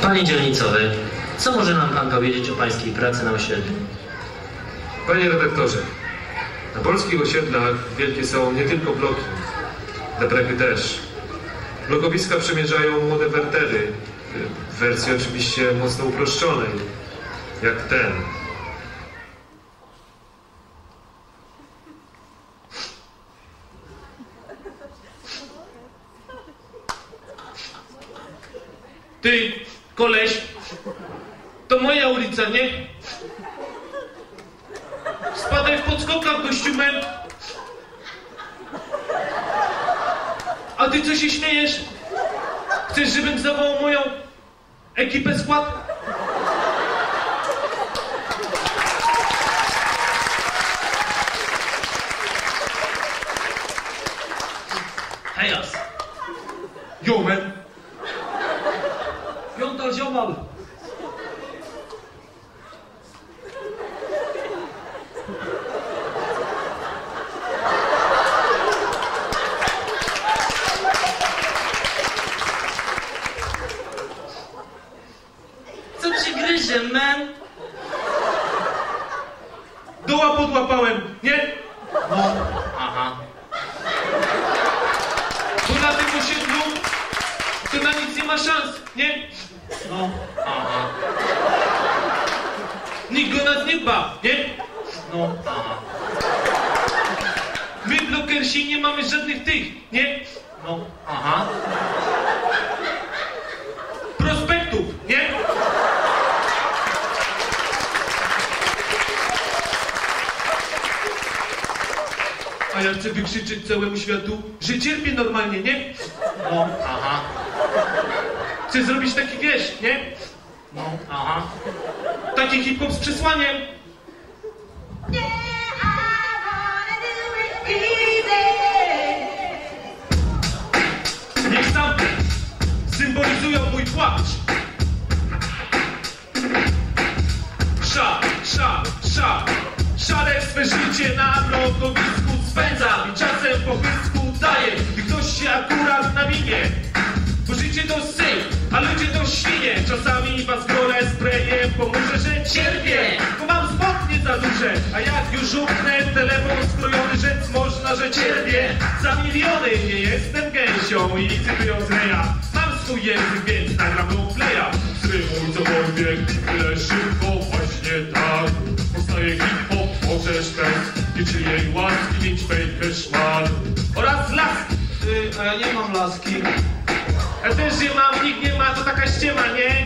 Panie dzielnicowy, co może nam pan powiedzieć o pańskiej pracy na osiedlu? Panie redaktorze, na polskich osiedlach wielkie są nie tylko bloki, debrechy też. Blokowiska przemierzają młode wertery, w wersji oczywiście mocno uproszczonej, jak ten. Ty, koleś, to moja ulica, nie? Spadaj w podskokach, gościu men. A ty co się śmiejesz? Chcesz, żebym zawołał moją ekipę skład? Hejas! Yo, man. Piąta ziomal! Co ci gryzie, man? Doła podłapałem, nie? No, aha. Tu na tym osiedlu to na nic nie ma szans, nie? No, aha. Nikt go nas nie dba, nie? No, aha. My blokersi nie mamy żadnych tych, nie? No, aha. Prospektów, nie? A ja chcę wykrzyczeć całemu światu, że cierpię normalnie, nie? No, aha. Chcę zrobić taki, wiesz, nie? No, aha. Taki hip-hop z przesłaniem. Niech sam symbolizują mój płacz. Szare swe życie na blokowisku spędzam i czasem po pysku daję, gdy ktoś się akurat nawinie. Bo życie to syf, a ludzie to świnie. Czasami was biorę sprayem, pomóżę, że cierpię, bo mam spodnie za duże. A jak już upnę telefon skrojony, rzec można, że cierpię. Za miliony nie jestem gęsią i cytując Reja, mam swój język, więc nagram playa. Zrymuj cokolwiek, tyle szybko, właśnie tak. Powstaje hip-hop, możesz bez niczyjej łaski mieć fake szmal. Oraz laski. A ja nie mam laski. Ja też je mam, nikt nie ma, to taka ściema, nie?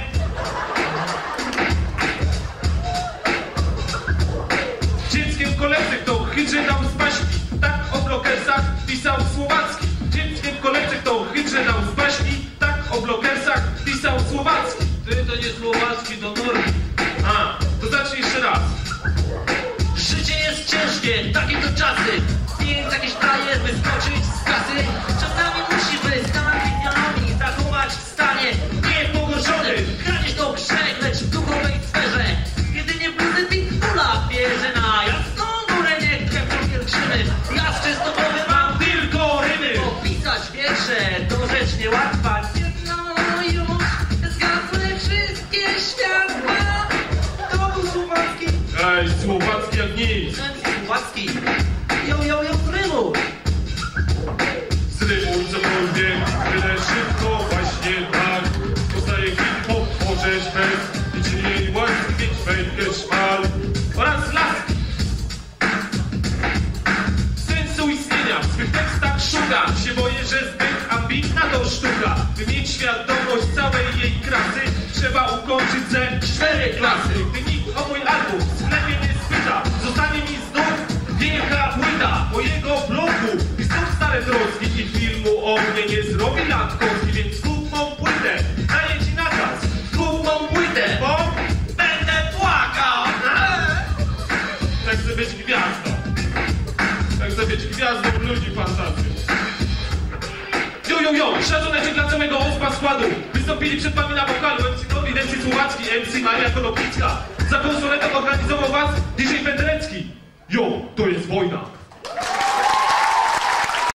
Dzieckiem koledzy, kto hydrze dał z baśni, tak o blokersach pisał Słowacki. Dzieckiem koledzy, kto hydrze dał z baśni, tak o blokersach pisał Słowacki. Ty to nie Słowacki, to norm. A, to zacznij jeszcze raz. Życie jest ciężkie, takie to czasy. Więc jakieś daje wyskoczyć z kasy. Czasami musi być kanalizowanych, zachować w stanie niepogorszonym. Kradzież to grzech, lecz w duchowej sferze. Jedynie bluzy Pitbulla bierze na jasną górę, nie kręcą pielgrzymy. Ja z Częstochowy mam Tylko rymy. opisać wiersze, to rzecz niełatwa. No już zgasły wszystkie światła. To był Słowacki. Ej, Słowacki jak nic. Słowacki. Jo, rymu. Zrymuj cokolwiek, tyle szybko, właśnie tak. Powstaje hip-hop, możesz bez niczyjej łaski mieć fake szmal. Oraz laski. Sensu istnienia w swych tekstach szukam. Się boję, że zbyt ambitna to sztuka. By mieć świadomość całej jej krasy, trzeba ukończyć ze 4 klasy. Gdy nikt o mój album w sklepie nie spyta, zostanie mi znów wielka płyta mojego blogu i znów stare troski. I filmu o mnie nie zrobi lat kostki, więc kup mą płytę, daję ci nakaz. Kup mą płytę, bo będę płakał. Tak chcę być gwiazdą. Tak chcę być gwiazdą ludzi fantazji. Jo, szacunek dla całego ospa składu. Wystąpili przed wami na wokalu MC Nobli, MC Słowacki, MC Maria Konopnicka. Za konsoletą organizował was DJ Penderecki. Jo, to jest wojna.